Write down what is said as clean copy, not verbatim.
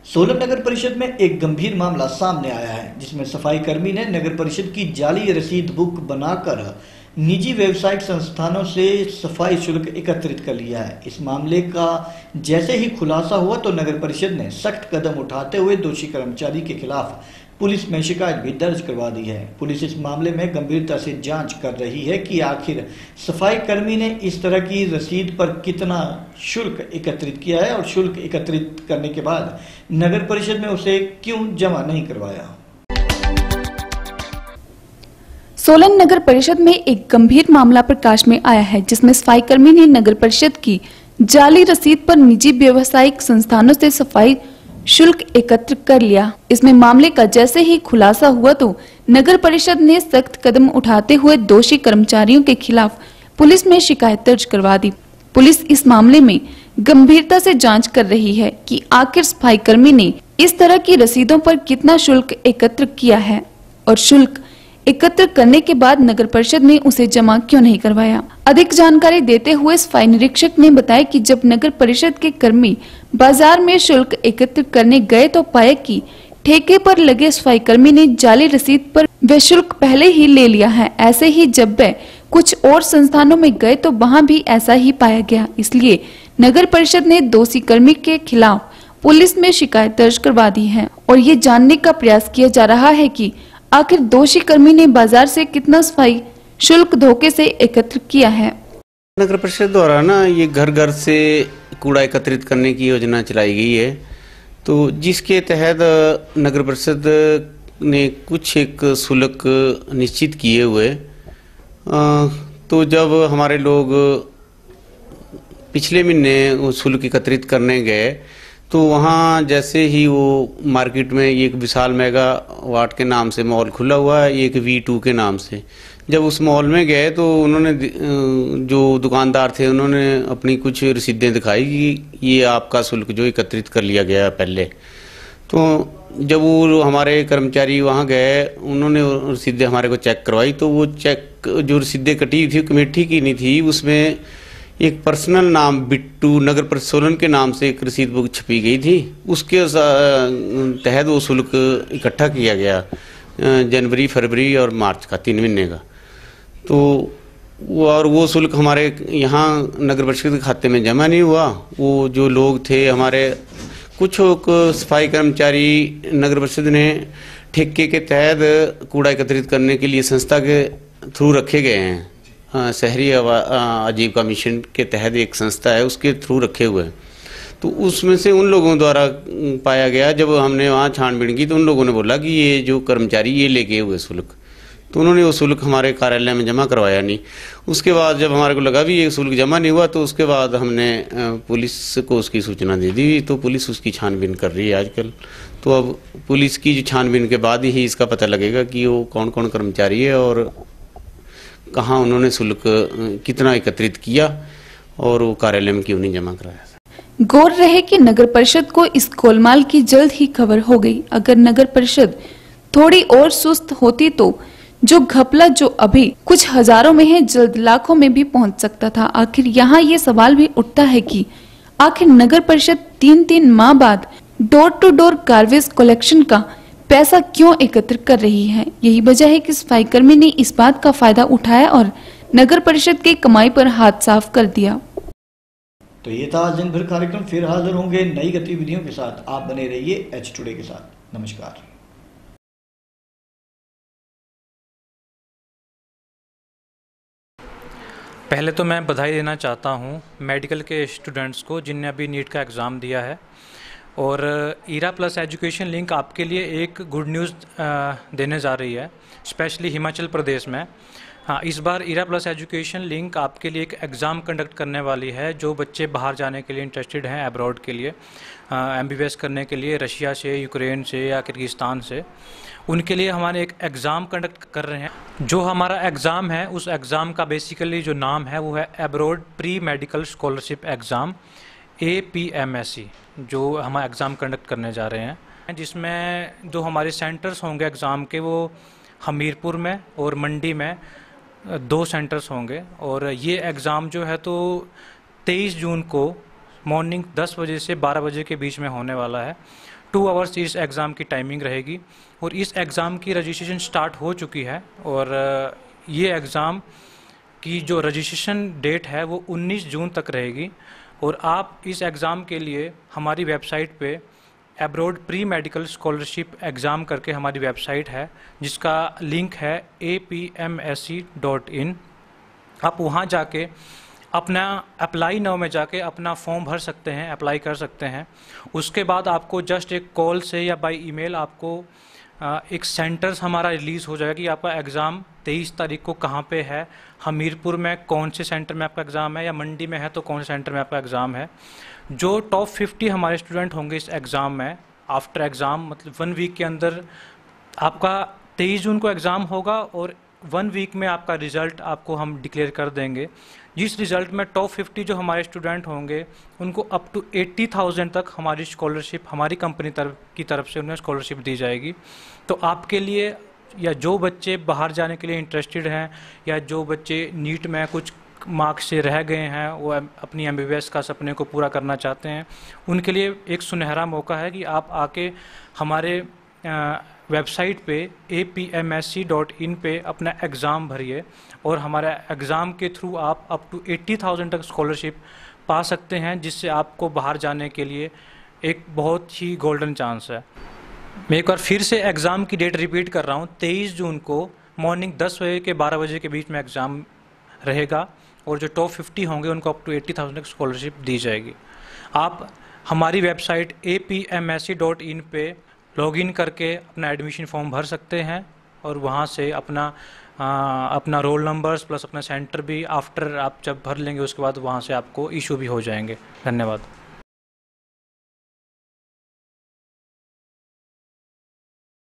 सोलन नगर परिषद में एक गंभीर मामला सामने आया है, जिसमें सफाई कर्मी ने नगर परिषद की जाली रसीद बुक बनाकर निजी व्यावसायिक संस्थानों से सफाई शुल्क एकत्रित कर लिया है। इस मामले का जैसे ही खुलासा हुआ तो नगर परिषद ने सख्त कदम उठाते हुए दोषी कर्मचारी के खिलाफ पुलिस में शिकायत भी दर्ज करवा दी है। पुलिस इस मामले में गंभीरता से जांच कर रही है कि आखिर सफाई कर्मी ने इस तरह की रसीद पर कितना शुल्क एकत्रित किया है और शुल्क एकत्रित करने के बाद नगर परिषद में उसे क्यों जमा नहीं करवाया। सोलन नगर परिषद में एक गंभीर मामला प्रकाश में आया है, जिसमें सफाई कर्मी ने नगर परिषद की जाली रसीद पर निजी व्यावसायिक संस्थानों से सफाई शुल्क एकत्र कर लिया। इसमें मामले का जैसे ही खुलासा हुआ तो नगर परिषद ने सख्त कदम उठाते हुए दोषी कर्मचारियों के खिलाफ पुलिस में शिकायत दर्ज करवा दी। पुलिस इस मामले में गंभीरता से जांच कर रही है कि आखिर सफाई कर्मी ने इस तरह की रसीदों पर कितना शुल्क एकत्र किया है और शुल्क एकत्र करने के बाद नगर परिषद ने उसे जमा क्यों नहीं करवाया। अधिक जानकारी देते हुए सफाई निरीक्षक ने बताया कि जब नगर परिषद के कर्मी बाजार में शुल्क एकत्र करने गए तो पाया कि ठेके पर लगे सफाई कर्मी ने जाली रसीद पर वह शुल्क पहले ही ले लिया है। ऐसे ही जब वह कुछ और संस्थानों में गए तो वहां भी ऐसा ही पाया गया। इसलिए नगर परिषद ने दोषी कर्मी के खिलाफ पुलिस में शिकायत दर्ज करवा दी है और ये जानने का प्रयास किया जा रहा है कि आखिर दोषी कर्मी ने बाजार से कितना सफाई शुल्क धोखे से एकत्र किया है। नगर परिषद द्वारा ये घर घर से कूड़ा एकत्रित करने की योजना चलाई गई है, तो जिसके तहत नगर परिषद ने कुछ एक शुल्क निश्चित किए हुए। तो जब हमारे लोग पिछले महीने वो शुल्क एकत्रित करने गए तो वहाँ जैसे ही वो मार्केट में एक विशाल मेगा वाट के नाम से मॉल खुला हुआ है, एक V2 के नाम से। जब उस मॉल में गए तो उन्होंने जो दुकानदार थे उन्होंने अपनी कुछ रसीदें दिखाई कि ये आपका शुल्क जो एकत्रित कर लिया गया पहले। तो जब वो हमारे कर्मचारी वहाँ गए, उन्होंने रसीदें हमारे को चेक करवाई तो वो चेक जो रसीदें कटी थी कमेटी की नहीं थी, उसमें एक पर्सनल नाम बिट्टू नगर परिषद सोलन के नाम से एक रसीद बुक छपी गई थी। उसके तहत वो शुल्क इकट्ठा किया गया जनवरी, फरवरी और मार्च का 3 महीने का। तो वो शुल्क हमारे यहाँ नगर परिषद के खाते में जमा नहीं हुआ। वो जो लोग थे हमारे कुछ सफाई कर्मचारी नगर परिषद ने ठेके के तहत कूड़ा एकत्रित करने के लिए संस्था के थ्रू रखे गए हैं। शहरी आजीविका मिशन के तहत एक संस्था है, उसके थ्रू रखे हुए हैं। तो उसमें से उन लोगों द्वारा पाया गया, जब हमने वहाँ छानबीन की तो उन लोगों ने बोला कि ये जो कर्मचारी ये लेके हुए शुल्क, तो उन्होंने वो शुल्क हमारे कार्यालय में जमा करवाया नहीं। उसके बाद जब हमारे को लगा भी ये शुल्क जमा नहीं हुआ तो उसके बाद हमने पुलिस को उसकी सूचना दे दी। तो पुलिस उसकी छानबीन कर रही है आजकल। तो अब पुलिस की जो छानबीन के बाद ही इसका पता लगेगा कि वो कौन कौन कर्मचारी है और कहाँ उन्होंने शुल्क कितना एकत्रित किया और वो कार्यालय में क्यों नहीं जमा कराया। गौर रहे कि नगर परिषद को इस गोलमाल की जल्द ही खबर हो गई। अगर नगर परिषद थोड़ी और सुस्त होती तो जो घपला जो अभी कुछ हजारों में है जल्द लाखों में भी पहुंच सकता था। आखिर यहाँ ये सवाल भी उठता है कि आखिर नगर परिषद 3 माह बाद door to door garbage collection का पैसा क्यों एकत्र कर रही है। यही वजह है कि सफाई कर्मी ने इस बात का फायदा उठाया और नगर परिषद के कमाई पर हाथ साफ कर दिया। तो ये था आज दिन भर कार्यक्रम। फिर हाजिर होंगे नई गतिविधियों के साथ। आप बने रहिए H टुडे के साथ। नमस्कार। पहले तो मैं बधाई देना चाहता हूँ मेडिकल के स्टूडेंट्स को जिनने अभी नीट का एग्ज़ाम दिया है। और ईरा प्लस एजुकेशन लिंक आपके लिए एक गुड न्यूज़ देने जा रही है, स्पेशली हिमाचल प्रदेश में। हाँ, इस बार ईरा प्लस एजुकेशन लिंक आपके लिए एक एग्ज़ाम कंडक्ट करने वाली है। जो बच्चे बाहर जाने के लिए इंटरेस्टेड हैं अब्रॉड के लिए, MBBS करने के लिए रशिया से, यूक्रेन से या किर्गिस्तान से, उनके लिए हमारे एक एग्ज़ाम कंडक्ट कर रहे हैं। जो हमारा एग्ज़ाम है उस एग्ज़ाम का बेसिकली जो नाम है वो है abroad pre medical scholarship exam APMSC, जो हम एग्ज़ाम कंडक्ट करने जा रहे हैं। जिसमें जो हमारे सेंटर्स होंगे एग्ज़ाम के वो हमीरपुर में और मंडी में 2 सेंटर्स होंगे। और ये एग्ज़ाम जो है तो 23 जून को मॉर्निंग 10 बजे से 12 बजे के बीच में होने वाला है। 2 आवर्स इस एग्ज़ाम की टाइमिंग रहेगी और इस एग्ज़ाम की रजिस्ट्रेशन स्टार्ट हो चुकी है और ये एग्ज़ाम की जो रजिस्ट्रेशन डेट है वो 19 जून तक रहेगी और आप इस एग्ज़ाम के लिए हमारी वेबसाइट पे abroad pre medical scholarship exam करके हमारी वेबसाइट है जिसका लिंक है apmsc.in। आप वहाँ जाके अपना अप्लाई नाउ में जाके अपना फॉर्म भर सकते हैं, अप्लाई कर सकते हैं। उसके बाद आपको जस्ट एक कॉल से या बाय ईमेल आपको एक सेंटर्स हमारा रिलीज़ हो जाएगा कि आपका एग्ज़ाम 23 तारीख को कहाँ पे है, हमीरपुर में कौन से सेंटर में आपका एग्ज़ाम है या मंडी में है तो कौन से सेंटर में आपका एग्ज़ाम है। जो टॉप 50 हमारे स्टूडेंट होंगे इस एग्ज़ाम में, आफ्टर एग्ज़ाम मतलब 1 वीक के अंदर आपका 23 जून को एग्ज़ाम होगा और 1 वीक में आपका रिज़ल्ट आपको हम डिक्लेयर कर देंगे। जिस रिज़ल्ट में टॉप 50 जो हमारे स्टूडेंट होंगे उनको अप टू 80,000 तक हमारी स्कॉलरशिप हमारी कंपनी की तरफ से उन्हें स्कॉलरशिप दी जाएगी। तो आपके लिए या जो बच्चे बाहर जाने के लिए इंटरेस्टेड हैं या जो बच्चे नीट में कुछ मार्क्स से रह गए हैं वो अपनी MBBS का सपने को पूरा करना चाहते हैं, उनके लिए एक सुनहरा मौका है कि आप आके हमारे वेबसाइट पे apmsc.in पे अपना एग्ज़ाम भरिए और हमारे एग्ज़ाम के थ्रू आप अप टू 80,000 तक स्कॉलरशिप पा सकते हैं, जिससे आपको बाहर जाने के लिए एक बहुत ही गोल्डन चांस है। मैं एक बार फिर से एग्ज़ाम की डेट रिपीट कर रहा हूँ, 23 जून को मॉर्निंग 10 बजे के 12 बजे के बीच में एग्ज़ाम रहेगा और जो टॉप 50 होंगे उनको अप टू 80,000 तक स्कॉलरशिप दी जाएगी। आप हमारी वेबसाइट apmsc.in पे लॉगिन करके अपना एडमिशन फॉर्म भर सकते हैं और वहाँ से अपना रोल नंबर्स प्लस अपना सेंटर भी आफ्टर आप जब भर लेंगे उसके बाद वहाँ से आपको इशू भी हो जाएंगे। धन्यवाद।